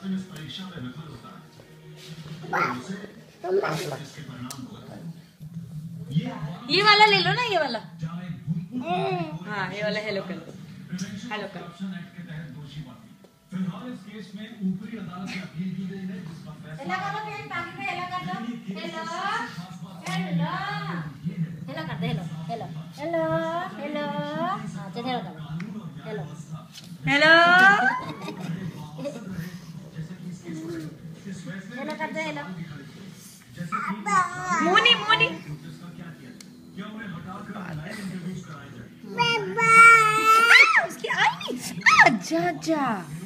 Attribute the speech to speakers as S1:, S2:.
S1: ये वाला ले लो ना, ये वाला। हाँ ये वाला हेलो कर दो, हेलो कर। फिलहाल इस केस में ऊपरी अदालत से अपील की गई है जिसका फैसला हेलो करो, फिर पानी पे हेलो कर दो। हेलो हेलो हेलो कर दे, हेलो हेलो हेलो हेलो। हां चल हेलो कर, हेलो हेलो हेलो कर दे, हेलो। मोनी मोनी उसकी आई नहीं। जा जा